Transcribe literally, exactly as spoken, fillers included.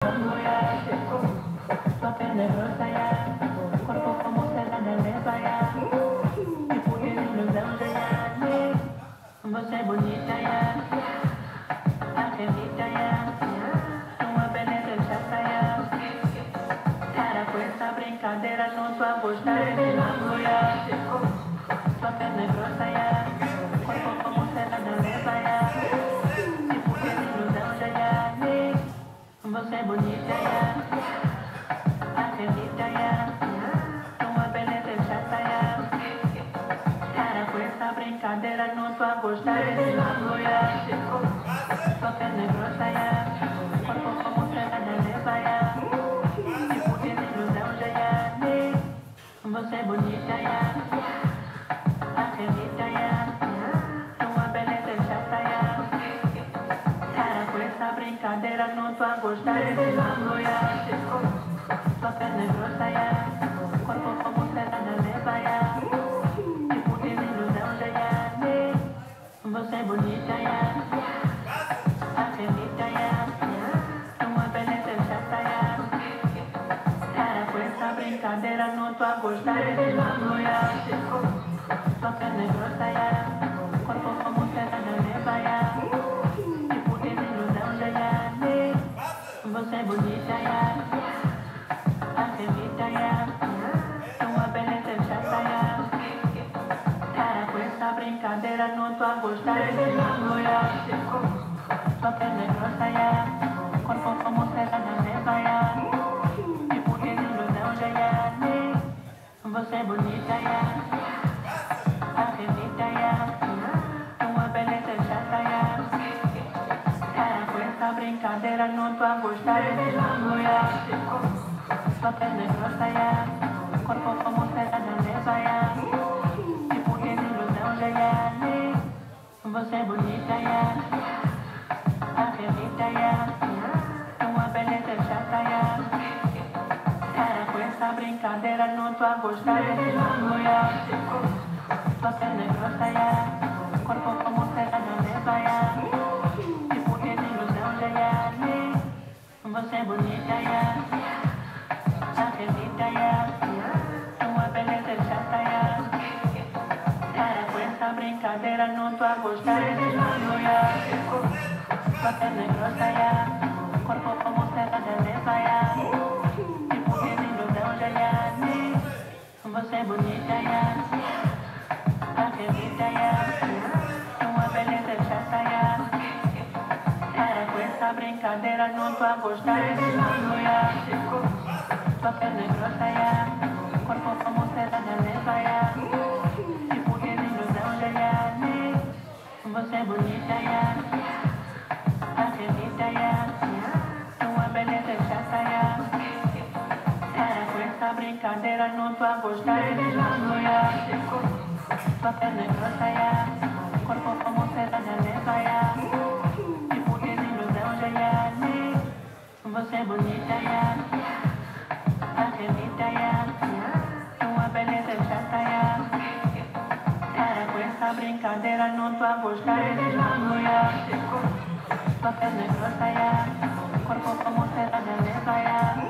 Sua perna é grossa, ya. Corpo como seda de leva, ya. Tipo de ilusão, ya. Você é bonita, ya. Acredita, ya. Sua beleza é chata, ya. Para com essa brincadeira, não tô a gostar de novo, ya. Sua perna é grossa, ya. Corpo como seda de leva, ya. Tipo de ilusão, ya. Você é bonita, ya. Acredita, ya. Sua beleza é chata, ya. Para com essa brincadeira, não tô a gostar de novo, ya. Sua perna é grossa, ya. Corpo como seda de leva, ya. Tipo de ilusão, ya. Você é bonita, ya. Acredita, ya. Sua beleza é chata, ya. Para com essa brincadeira, não tô a gostar de novo, ya. Sua perna é grossa, ya. Corpo como seda de leva, ya. Tipo de ilusão, ya. Você é bonita, ya. Acredita, ya. Sua beleza é chata, ya. Para com essa brincadeira, não tô a gostar de novo, ya. Sua perna é grossa, ya. Corpo como seda de leva, ya. Tipo de ilusão, ya. Você é bonita, ya. Acredita, ya. Sua beleza é chata, ya. Para com essa brincadeira, não tô a gostar de novo, ya. Sua perna é grossa, ya. Corpo como seda de leva, ya. Tipo de ilusão, ya. Você é bonita, ya. Acredita, ya. Sua beleza é chata, ya. Para com essa brincadeira, não tô a gostar de novo, ya. Sua perna é grossa, ya. Corpo como seda de leva, ya. Tipo de ilusão, ya. Você é bonita, ya. Acredita, ya. Sua beleza é chata, ya. Para com essa brincadeira, não tô a gostar de novo, ya. Sua perna é grossa, ya. Corpo como seda de leva, ya. Tipo de ilusão, ya. Você é bonita, ya. Acredita, ya. Sua beleza é chata, ya. Para com essa brincadeira, não tô a gostar de novo, ya. Sua perna é grossa, ya. Corpo como seda de leva, ya. Tipo de ilusão, ya. Você é bonita, ya. Acredita, ya. Sua beleza é chata, ya. Para com essa brincadeira, não tô a gostar de novo, ya. Sua perna é grossa, ya. Corpo como seda de leva, ya. Tipo de ilusão, ya. Você é bonita, ya. Acredita, ya. Sua beleza é chata, ya. Para com essa brincadeira, não tô a gostar de novo, ya. Sua perna é grossa, ya. Corpo como seda de leva, ya. Tipo de ilusão, ya. Você é bonita, ya. Acredita, ya. Sua beleza é chata, ya. Para com essa brincadeira, não tô a gostar de novo, ya. Sua perna é grossa, ya. Corpo como seda de leva, ya.